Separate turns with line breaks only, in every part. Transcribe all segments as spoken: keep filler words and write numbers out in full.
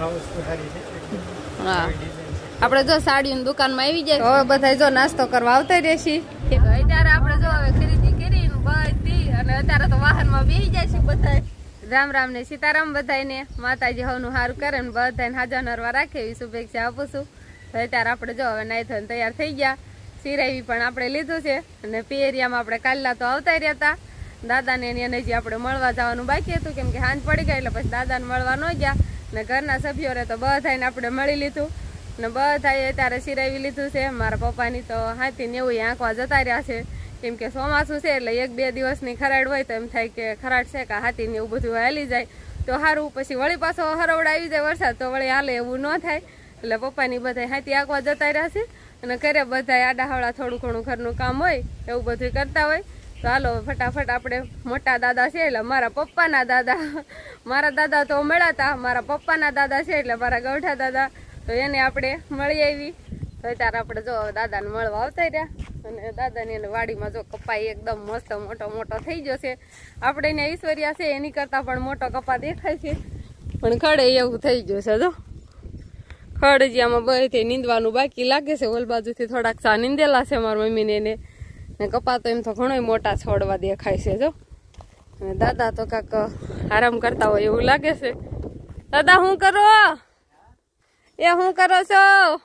હા આપણે જો સાડીની દુકાનમાં આવી જાય હવે બધા જો નાસ્તો કરવા આવતા રહેશી અત્યારે આપણે જો હવે ખરીદી કરીને બધી અને અત્યારે તો વાહનમાં બેસી જાય છે બધા રામ રામ ને સીતારામ બધાને માતાજી હવનું સારું કરે ને બધાને હાજર નરવા રાખે એવી શુભેચ્છા આપું છું તો અત્યારે આપણે જો હવે નાઈ થઈને તૈયાર થઈ ગયા સિરાવી પણ આપણે લીધું છે અને પિયરિયામાં આપણે કાલના તો આવતા રહ્યા હતા દાદાને એને જે આપણે મળવા જવાનું બાકી હતું કેમ કે હાંજ પડી ગઈ એટલે પછી દાદાને મળવા ન ગયા ને ઘરના સભ્યો રે તો બધાને આપણે મળી લીધું ને બધાએ અત્યારે સિરાવી લીધું છે મારા પપ્પાની તો હાથી ને એવું આંકવા જતા રહ્યા છે કેમ કે ચોમાસું છે એટલે એક બે દિવસની ખરાડ હોય તો એમ થાય કે ખરાડ છે કે હાથી ને એવું બધું હાલી જાય તો સારું પછી વળી પાછો હરવડ આવી જાય વરસાદ તો વળી હાલે એવું ન થાય એટલે પપ્પાની બધા હાથી આંકવા જતા રહ્યા છે અને ઘરે બધા આડાહવડા થોડું ઘણું ઘરનું કામ હોય એવું બધું કરતા હોય તો હાલો ફટાફટ આપણે મોટા દાદા છે એટલે મારા પપ્પાના દાદા મારા દાદા તો મળ્યા મારા પપ્પાના દાદા છે એટલે મારા ગૌઠા દાદા તો એને આપણે મળી આવી તો ત્યારે આપણે જો દાદાને મળવા આવતા રહ્યા અને દાદાની એને વાડીમાં જો કપાઈ એકદમ મસ્ત મોટો મોટો થઈ ગયો છે આપણે એને ઈશ્વરિયા છે એની કરતાં પણ મોટો કપા દેખાય છે પણ ખડે એવું થઈ ગયું છે જો ખડ જે આમાં બધી નીંદવાનું બાકી લાગે છે ઓલ બાજુથી થોડાક ચા નીંદેલા છે મારા મમ્મીને એને ને કપા તો એમ તો ઘણો મોટા છોડવા દેખાય છે જો અને દાદા તો કાંક આરામ કરતા હોય એવું લાગે છે દાદા શું કરો એ શું કરો છો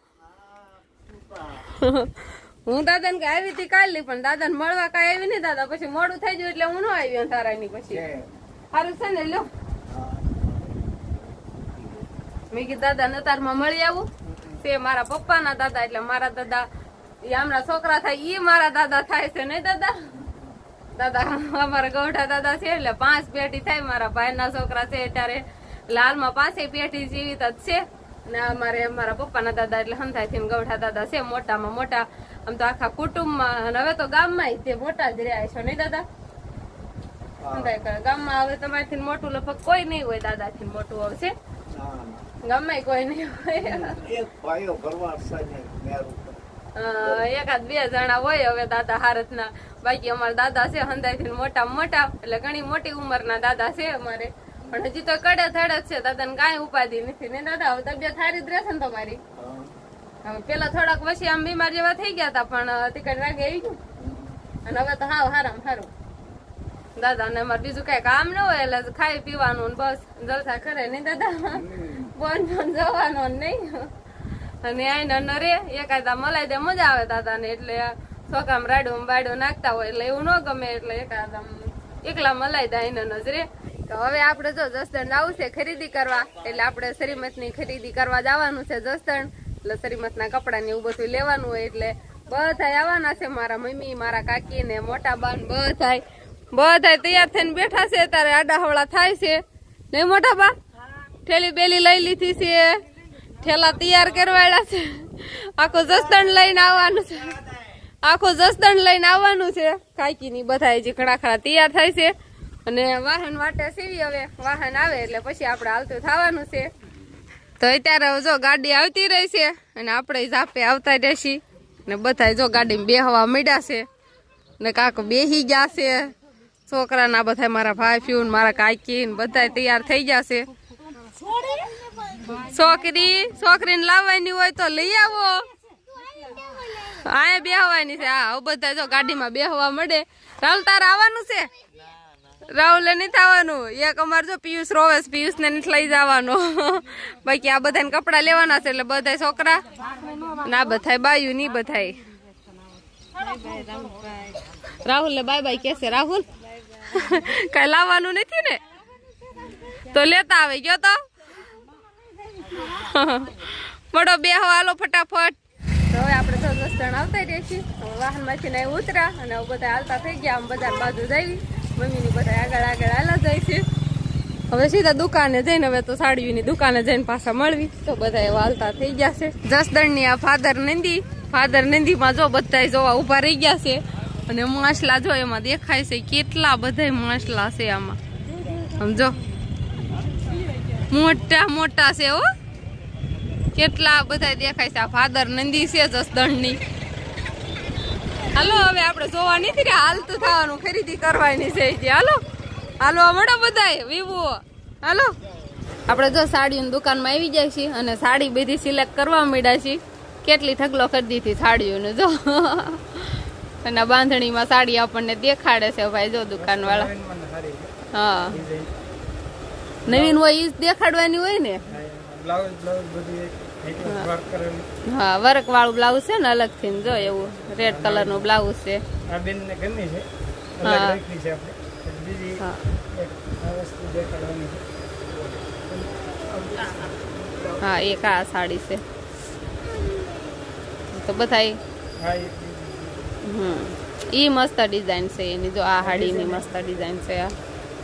હું દાદા ને આવી હતી કાલની પણ દાદા ને મળવા કઈ આવી નઈ દાદા પછી મોડું થઈ ગયું એટલે હું ન આવી તારા ની પછી સારું છે ને લો મેં કીધું દાદા ને તારમાં મળી આવું તે મારા પપ્પા ના દાદા એટલે મારા દાદા હમણાં છોકરા થાય ઈ મારા દાદા થાય છે નઈ દાદા દાદા અમારા ગૌઠા દાદા છે એટલે પાંચ પેઢી થાય મારા ભાઈ ના છોકરા છે અત્યારે લાલમાં પાંચે પેઢી જીવિત જ છે ને અમારે મારા પપ્પાના દાદા એટલે હંધાઈ થી ગૌઠા દાદા છે મોટામાં મોટા આમ તો આખા કુટુંબમાં અને હવે તો ગામમાં તે મોટા જ રહ્યા છો નઈ દાદા ગામમાં હવે તમારાથી મોટું લગભગ કોઈ નહીં હોય દાદા થી મોટું આવશે ગામમાં કોઈ નહીં હોય એકાદ બે જણા હોય હવે દાદા હારત ના બાકી અમારા દાદા છે હંધાઈ થી મોટા મોટા એટલે ઘણી મોટી ઉંમરના દાદા છે અમારે પણ હજી તો કડે થડે જ છે દાદા ને કઈ ઉપાધિ નથી ને દાદા હવે તબિયત સારી જ રહેશે ને તમારી હવે પેલા થોડાક પછી આમ બીમાર જેવા થઈ ગયા હતા પણ ટિકટ વાગે આવી ગયું અને હવે તો હાવ હારામ સારું દાદા ને અમારે બીજું કઈ કામ ન હોય એટલે ખાઈ પીવાનું બસ જલસા કરે નઈ દાદા બોન બોન જવાનું નહીં અને આઈને રે એકાદા મલાઈ દે મજા આવે દાદા ને એટલે છોકરામ રાડું બાડું નાખતા હોય એટલે એવું ન ગમે એટલે એકાદા એકલા મલાઈ દે આઈને નજરે તો હવે આપણે જો જસદણ આવું છે ખરીદી કરવા એટલે આપણે શ્રીમત ની ખરીદી કરવા જવાનું છે જસદણ એટલે શ્રીમત ના કપડા ને એવું બધું લેવાનું હોય એટલે બધા આવવાના છે મારા મમ્મી મારા કાકી ને મોટા બાન બધા બધા તૈયાર થઈને બેઠા છે ત્યારે આડાહવડા થાય છે નહીં મોટા બા થેલી બેલી લઈ લીધી છે ઠેલા તૈયાર કરવાડ્યા છે આખું જસદણ લઈને આવવાનું છે આખું જસદણ લઈને આવવાનું છે કાકી ની બધા જે ખડા ખડા તૈયાર થાય છે અને વાહન વાટે સીવી હવે વાહન આવે એટલે પછી આપણે હાલતું થવાનું છે તો અત્યારે જો ગાડી આવતી રહી છે અને આપણે ઝાપે આવતા રહેશી ને બધા જો ગાડીમાં બેહવા માંડ્યા છે ને કાક બેહી ગયા છે છોકરાના બધા મારા ભાઈ ફ્યુ મારા કાકી ને બધા તૈયાર થઈ ગયા છે છોકરી છોકરીને લાવવાની હોય તો લઈ આવો અહીંયા બેહવાની છે હા બધા જો ગાડીમાં બેહવા મળે રાહુલ તારે આવવાનું છે રાહુલ નથી આવવાનું એક અમારે જો પિયુષ રોવેશ પિયુષ ને નથી લઈ જવાનું બાકી આ બધા કપડા લેવાના છે એટલે બધા છોકરા ના બધા બાયુ ની બધા રાહુલ ને બાય બાય કેસે રાહુલ કઈ લાવવાનું નથી ને તો લેતા આવે ગયો તો બડો બે હાલો ફટાફટ તો હવે આપણે તો જસદણ આવતા રહીએ છીએ વાહન માંથી નહીં ઉતર્યા અને બધા હાલતા થઈ ગયા આમ બજાર બાજુ જઈ મમ્મી ની બધા આગળ આગળ હાલા જાય છે હવે સીધા દુકાને જઈને હવે તો સાડીઓની દુકાને જઈને પાછા મળવી તો બધા એવા હાલતા થઈ ગયા છે જસદણ ની આ ફાધર નંદી ફાધર નંદી માં જો બધા જોવા ઉભા રહી ગયા છે અને માછલા જો એમાં દેખાય છે કેટલા બધા માછલા છે આમાં સમજો મોટા મોટા છે હો કેટલા બધા દેખાય છે આ ફાધર નંદી છે જસદણ ની હાલો હવે આપણે જોવા નથી રે હાલતું થવાનું ખરીદી કરવાની છે હાલો હાલો મળો બધા વિવો હાલો આપણે જો સાડીઓની દુકાનમાં આવી જાય છે અને સાડી બધી સિલેક્ટ કરવા માંડ્યા છે. કેટલી ઢગલો કરી દીધી સાડીઓને જો. અને બાંધણીમાં સાડી આપણને દેખાડે છે ભાઈ જો દુકાન વાળા. હા નવીન હોય ઈ દેખાડવાની હોય ને. હા વર્ક વાળું બ્લાઉઝ છે ને અલગ થી જો એવું રેડ કલર નું બ્લાઉઝ છે. હા એક આ સાડી છે તો બધાય. હમ ઈ મસ્ત ડિઝાઇન છે એની જો આ હાડી ની મસ્ત ડિઝાઇન છે. આ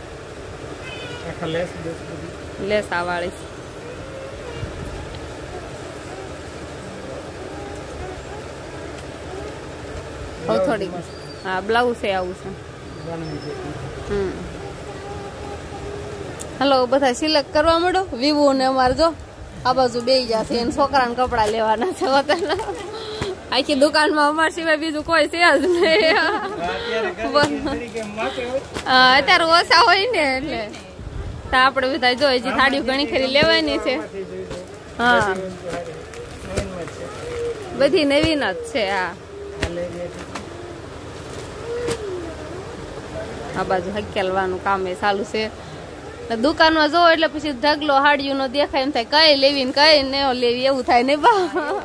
લેસ આ વાળી થોડી. હા બ્લાઉઝ છે આવું છે. હમ હલો બધા સિલેક્ટ કરવા માંડો. વિવો ને અમારે જો આ બાજુ બે જશે એને છોકરાને કપડા લેવાના છે. આખી દુકાનમાં અમારા સિવાય બીજું કોઈ છે જ નહીં. અત્યારે ઓછા હોય ને એટલે તો આપડે બધા જો હજી થાળીઓ ઘણી ખરી લેવાની છે. હા બધી નવીન જ છે. હા આ બાજુ હકેલવાનું કામ એ ચાલુ છે. દુકાનમાં જોવો એટલે પછી ઢગલો હાડીઓ નો દેખાય એમ થાય કઈ લેવી ને કઈ ન લેવી એવું થાય ને બા.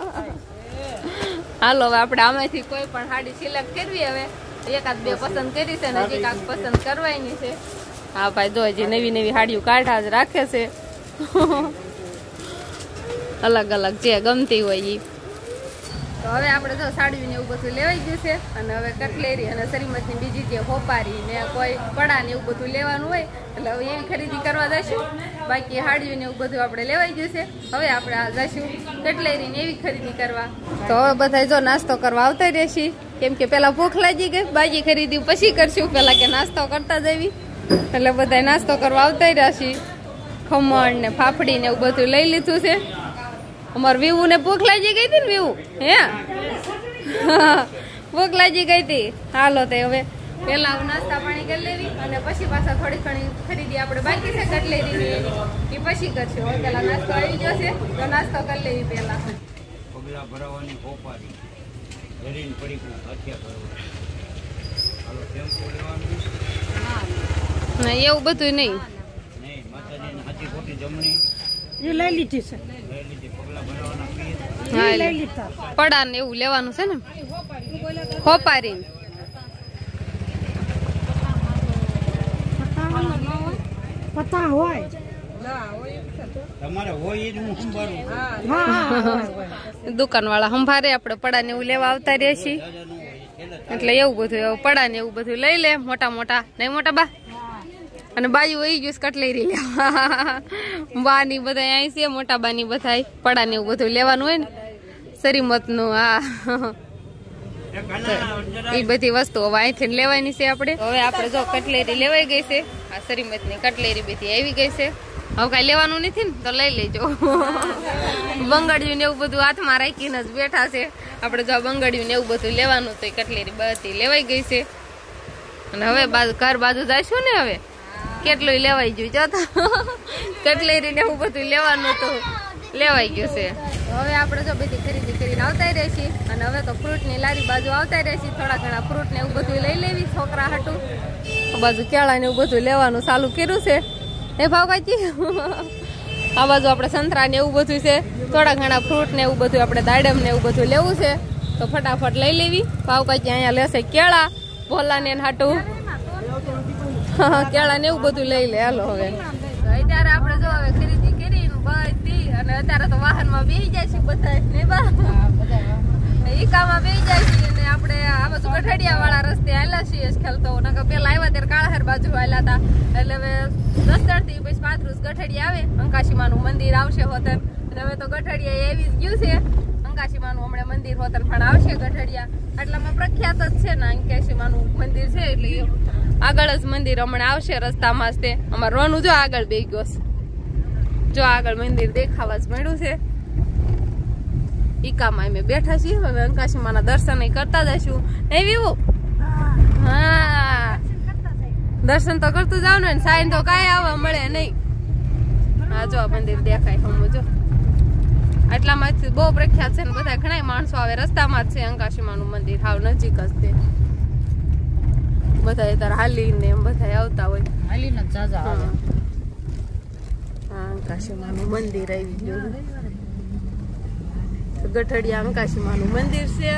હાલો હવે આપણે આમાંથી કોઈ પણ હાડી સિલેક્ટ કરવી. હવે એકાદ બે પસંદ કરી છે ને હજી કાંક પસંદ કરવાની છે. હા ભાઈ જો હજી નવી નવી હાડીઓ કાઢા જ રાખે છે. અલગ અલગ જે ગમતી હોય ઈ. તો હવે આપણે જો સાડી ને એવું બધું લેવાઈ ગયું છે અને હવે કટલેરી અને શરીમતની બીજી જે હોપારી ને કોઈ પડા ને એવું બધું લેવાનું હોય એટલે હવે એવી ખરીદી કરવા જઈશું. બાકી હાડીઓ ને એવું બધું આપણે લેવાઈ ગયું છે. હવે આપણે આ જઈશું કટલેરી ને એવી ખરીદી કરવા. તો હવે બધા જો નાસ્તો કરવા આવતા રહેશી કેમ કે પેલા ભૂખ લાગી ગઈ. બાજી ખરીદી પછી કરશું પેલા કે નાસ્તો કરતા જવી એટલે બધા નાસ્તો કરવા આવતા રહેશી. ખમણ ને ફાફડી ને એવું બધું લઈ લીધું છે. અમાર વીવુ ને ભૂખ લાગી ગઈ હતી ને વીવુ હે ભૂખ લાગી ગઈ હતી. હાલો તે હવે પેલા નાસ્તા પાણી કરી લેવી અને પછી પાછા થોડી ઘણી ખરીદી આપણે બાકી છે કટલેરી એ પછી કરશું. હવે પેલા નાસ્તો આવી ગયો છે તો નાસ્તો કરી લેવી પેલા.
પગલા ભરાવાની કોપારી જરીન પડી હત્યા હાલો ટેમ્પો લેવાનું
ના એવું બધું નહીં.
નહીં માતાજીની હાથી ખોટી જમણી
એ લઈ લીધી છે.
લઈ લીધી પગલા ભરાવાના પીર
હા પડા ને એવું લેવાનું છે ને હોપારી.
પતા હોય
તમારે હોય જ હું સંભાળું.
દુકાન વાળા સંભારે આપણે પડા ને એવું લેવા આવતા રહે છીએ એટલે એવું બધું પડા ને એવું બધું લઈ લે મોટા મોટા નહીં મોટા બા. અને બાજુ વહી ગયું કટલેરી લેવા. બા ની બધા અહીં છે મોટા બા ની બધા પડા ને એવું બધું લેવાનું હોય ને શરીમત નું. હા એ બધી વસ્તુ હવે અહીંથી લેવાની છે આપણે. હવે આપણે જો કટલેરી લેવાઈ ગઈ છે. આ શરીમત ની કટલેરી બધી આવી ગઈ છે. હવે કઈ લેવાનું નથી ને તો લઈ લેજો. બંગડિયું ને એવું બધું હાથમાં રાખીને જ બેઠા છે આપણે. જો બંગડિયું ને એવું બધું લેવાનું તો કટલેરી બધી લેવાઈ ગઈ છે. અને હવે બાજુ ઘર બાજુ જઈશું ને હવે કેટલું લેવાઈ ગયું જોતા. કટલેરી ને એવું બધું લેવાનું તો લેવાઈ ગયું છે. હવે આપણે જો બધી ખરીદી કરીને આવતા રહેશી અને હવે તો ફ્રૂટ ની લારી બાજુ આવતા રહેશી. થોડા ઘણા ફ્રૂટ ને એવું બધું લઈ લેવી છોકરા હાટું. બાજુ કેળા ને એવું બધું લેવાનું ચાલુ કર્યું છે. એ ભાવ કાચી આ બાજુ આપણે સંતરા ને એવું બધું છે. થોડા ઘણા ફ્રૂટ ને એવું બધું આપણે દાડમ ને એવું બધું લેવું છે તો ફટાફટ લઈ લેવી. ભાવ કાચી અહીંયા લેશે કેળા ભોલા ને હાટું કેળા ને એવું બધું લઈ લે. હાલો હવે અત્યારે આપણે જો હવે ખરીદી કરી બધી અને અત્યારે તો વાહન માં બેસી જાય છે બધા ઈકામાં બેસી જાય છે. અને આપણે આ બાજુ ગઠડિયા વાળા રસ્તે આવેલા છીએ ખ્યાલ તો નકર પેલા આવ્યા ત્યારે કાળાહેર બાજુ આવેલા હતા એટલે હવે દસ થી પછી પાંત્રીસ ગઠડિયા આવે અંકાશીમા નું મંદિર આવશે હોતન. અને હવે તો ગઠડિયા એવી જ ગયું છે. અંકાશીમા નું હમણાં મંદિર હોતન પણ આવશે ગઠડિયા આટલામાં પ્રખ્યાત જ છે ને અંકાશીમા નું મંદિર છે એટલે આગળ જ મંદિર હમણાં આવશે રસ્તામાં જ. તે અમારે રોનું જો આગળ બે ગયો જો આગળ મંદિર દેખાવા જ મળ્યું છે. ઈકામાં અમે બેઠા છીએ. હવે અંકાશીમા ના દર્શન કરતા જઈશું. એ વિવું હા દર્શન તો કરતું જાવ ને સાઈન તો કાંઈ આવવા મળે નહીં. આ જો આ મંદિર દેખાય હમ જો આટલામાંથી બહુ પ્રખ્યાત છે ને બધા ઘણા માણસો આવે રસ્તામાં જ છે અંકાશીમાનું મંદિર હાવ નજીક જ છે બધા તાર હાલીને એમ બધા આવતા હોય
હાલીને જાજા આવે
હા અંકાશીમાનું મંદિર આવી ગયું ગઠડિયા અંકાશીમાનું મંદિર છે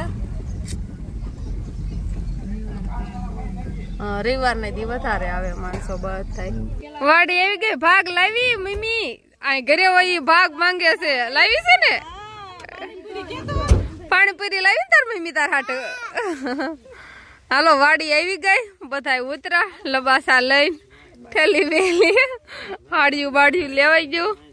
રવિવાર ને દી વધારે આવે માણસો બધા વાડી આવી ગઈ ભાગ લાવી મમ્મી આ ઘરે હોય ભાગ માંગે છે લાવી છે ને પાણીપુરી લાવી તાર મમ્મી તાર હાટ હાલો વાડી આવી ગઈ બધા ઉતરા લબાસા લઈને ઠેલી વેલી હાડિયું બાડિયું લેવાઈ ગયું